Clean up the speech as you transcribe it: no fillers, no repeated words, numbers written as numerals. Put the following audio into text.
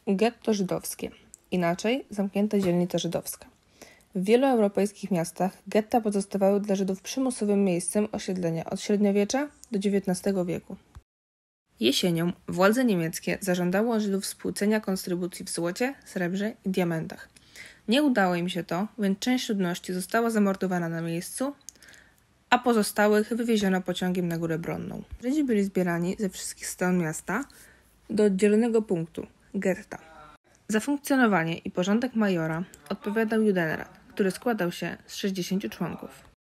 Getto żydowskie, inaczej zamknięta dzielnica żydowska. W wielu europejskich miastach getta pozostawały dla Żydów przymusowym miejscem osiedlenia od średniowiecza do XIX wieku. Jesienią władze niemieckie zażądały od Żydów spłucenia konstrybucji w złocie, srebrze i diamentach. Nie udało im się to, więc część ludności została zamordowana na miejscu, a pozostałych wywieziono pociągiem na Górę Bronną. Żydzi byli zbierani ze wszystkich stron miasta do oddzielonego punktu, getta. Za funkcjonowanie i porządek majora odpowiadał Judenrat, który składał się z 60 członków.